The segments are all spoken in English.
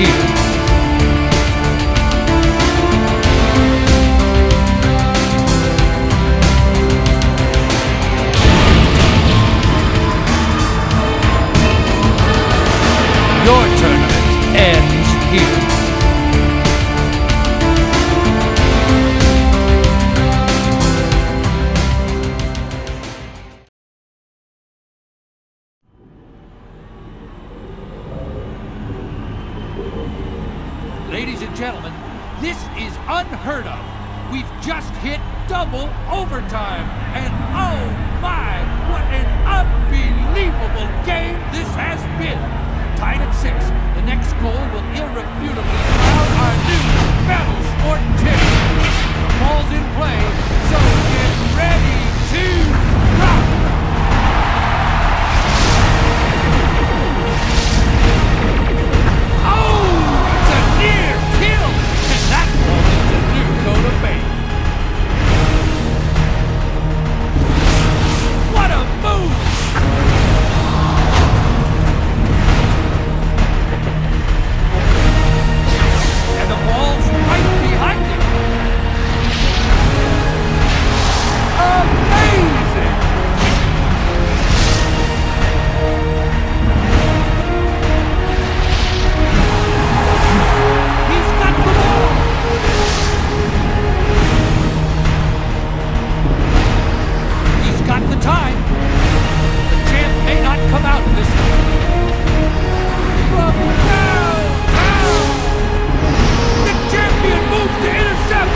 here. Your tournament ends here. Ladies and gentlemen, this is unheard of. We've just hit double overtime. And oh my, what an unbelievable game this has been. Tied at 6, the next goal will irrefutably crown our new Battle Sport champion. The ball's in play, so get ready to rock! Oh, it's a near kill, and that ball is a new coat of paint. What a move! And the ball's right behind him. Amazing! He's got the ball! He's got the time. The champ may not come out of this one. From downtown! The champion moves to intercept!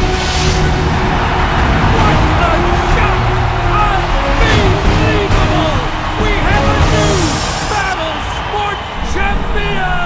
What a shot! Unbelievable! We have a new Battle Sport champion!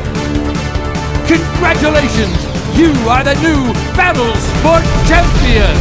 Congratulations! You are the new Battle Sport champion!